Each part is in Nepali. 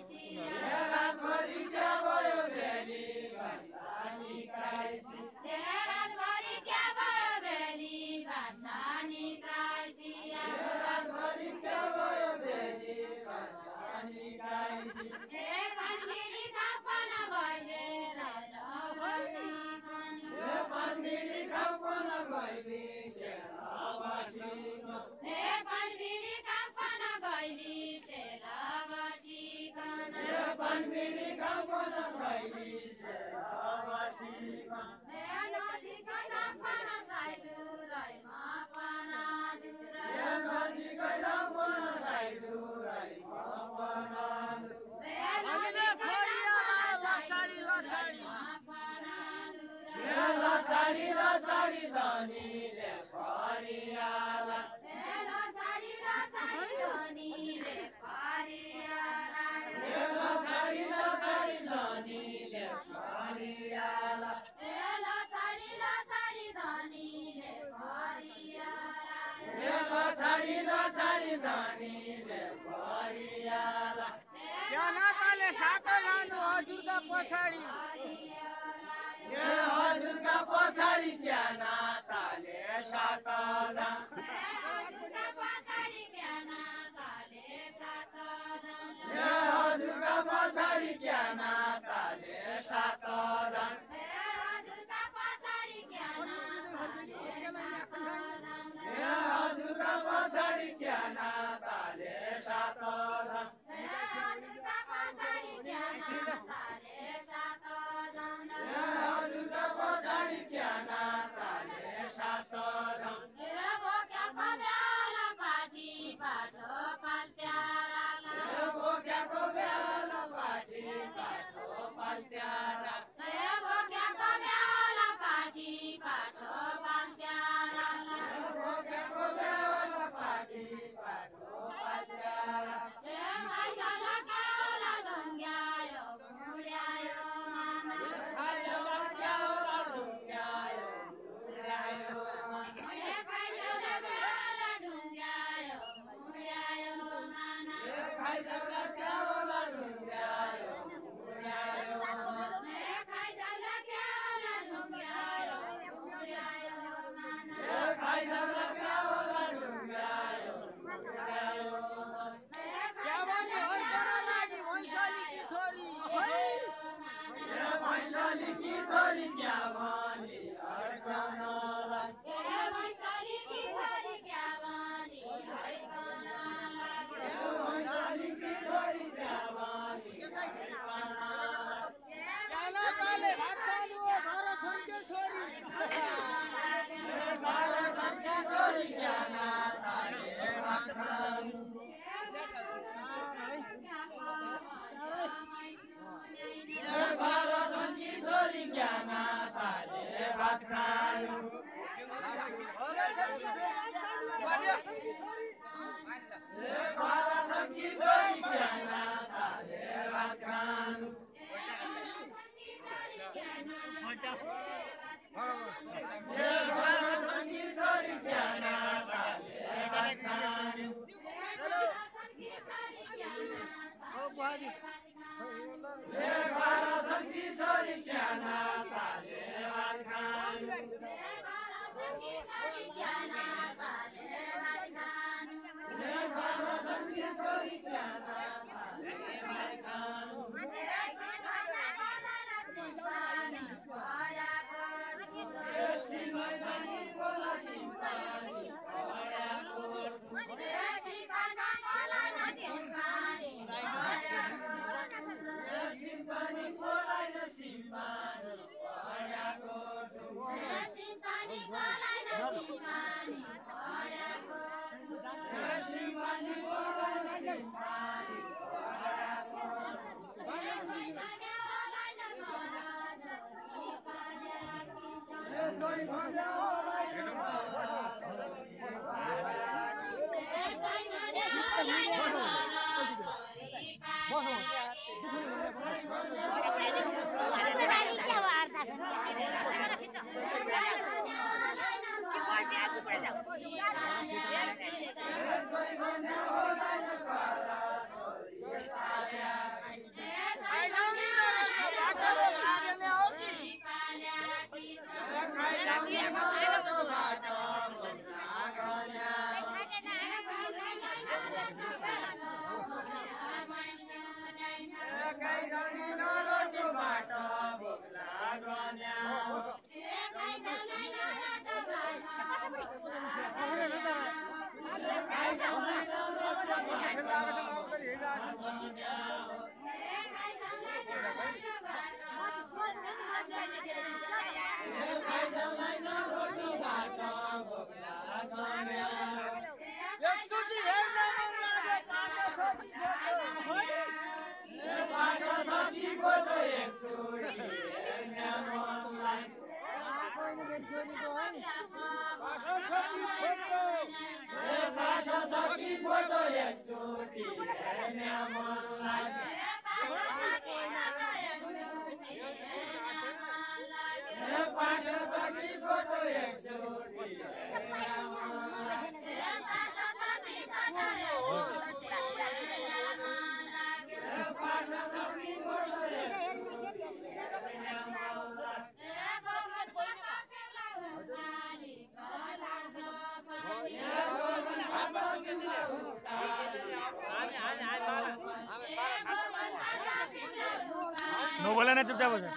रातभरि क्या भयो भेली सानी काइसी रातभरि क्या भयो भेली सानी काइसी रातभरि क्या भयो भेली सानी काइसी पानबिडी खापन भइसे बसी पानबिडी खापन गइली सेला बसिकन पानबिडी खापन गइली सेला बसिकन पानबिडी खापन गइली सेला बसिकन नजिकै खापन साइदुरैमा पनादुरै नजिकै खापन साइदुरैमा पनादुरै लसाडी लसाडी धनीले फरियाला लसाडी लसाडी धनीले फरियाला लसाडी लसाडी धनीले फरियाला लसाडी लसाडी धनीले फरियाला लसाडी लसाडी धनीले फरियाला क्या नाताले सातो जानु हजुरका पछाडि हजुरका पछाडि क्या नाताले सात जान हजुरका पछाडि क्या नाताले सात जान हजुरका पछाडि क्या नाताले सात जान हजुरका पछाडि क्या नाताले सात जान हजुरका पछाडि क्या नाताले सात जान हजुरका पछाडि क्या नाताले सात जान हजुरका पछाडि क्या नाताले सात जान बोक्याको बेला पाठी पाठो पाल्त्याराला बोक्याको बेला पाठी पाठो पाल्त्यारा बोक्याको बेला पाठी पाठो पाल्त्याराला बोक्याको बेला पाठी पाठो पाल्त्यारा खाइजला केला ढुङ्ग्यायो बुढ्यायो माना खाइजला केला ढुङ्ग्यायो बुढ्यायो खाइजला केला ढुङ्ग्यायो बुढ्यायो माना खाइजला केला ढुङ्ग्यायो बुढ्यायो खाइजला केला ढुङ्ग्यायो बुढ्यायो माना खाइजला केला ढुङ्ग्यायो बुढ्यायो क्या भने हैदरा लागि भैँसालीकी छोरी भैँसालीकी छोरी क्या भनी अड्कनलाई वैशालीकी छोरी क्या भनी अड्कनलाई भैँसालीकी छोरी क्या भनी अड्कनलाई क्या नाताले भात खानु हो घर छन्के छोरी बाह्र सङ्ख्या छोरी क्या नाताले भात खानु बाह्र सङ्ख्या छोरी क्या नाताले भात खानु बाह्र सङ्ख्या छोरी क्या नाताले भात खानु बाह्र सङ्ख्या छोरी क्या नाताले भात खानु बाह्र सङ्ख्या छोरी क्या नाताले भात खानु बाह्र सङ्ख्या छोरी क्या नाताले भात खानु सिमैदानी कोला सिमपानी सिमपानी कोलाई न सिमपानी पढ्याको सिमपानी कोलाई न सिमपानी पढ्याको सिमपानी कोलाई न सिमपानी पढ्याको सिमपानी कोलाई न सोही भन्दा होलाई न एकचोटि हेर्न मन लाग्यो पासा छोरी फोटो एकचोटि हेर्न मन लाग्यो पासा छोरी फोटो एकचोटि हेर्न मन लाग्यो पासा छोरी फोटो एकचोटि नो बोला ना चुपचाप हो जा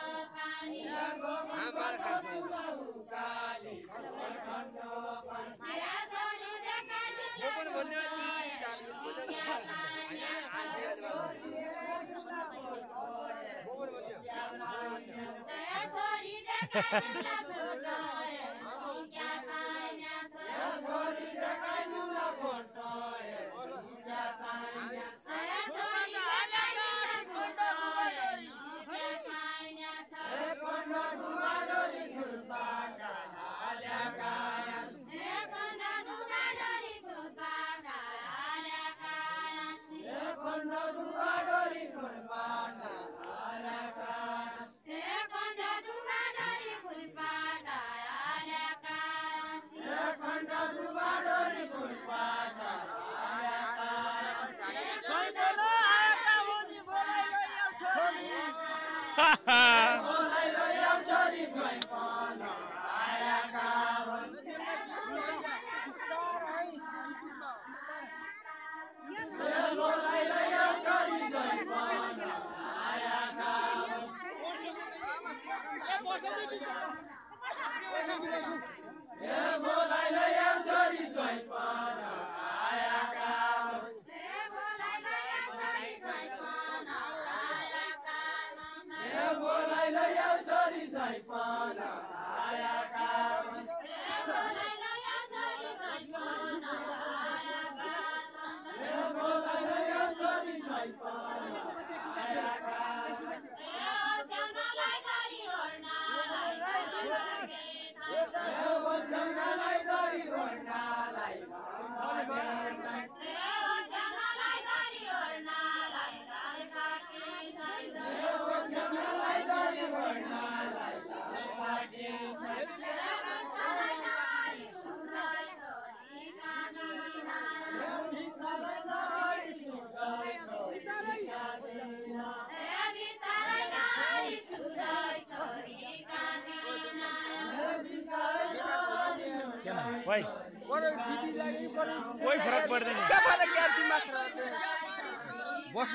भाई कोई फर्क पर्दैन क्या फरक यार दिमाग बस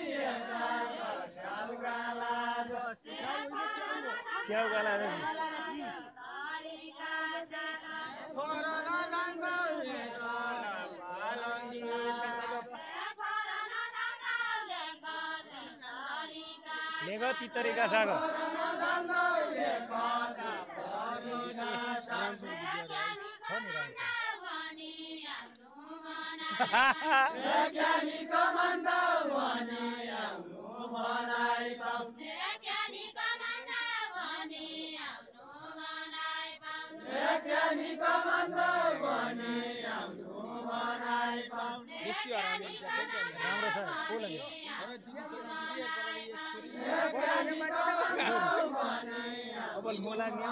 च्याउ गाला हेगो ती तरिका साग राम्रो छ को लाग्यो अब मोला नि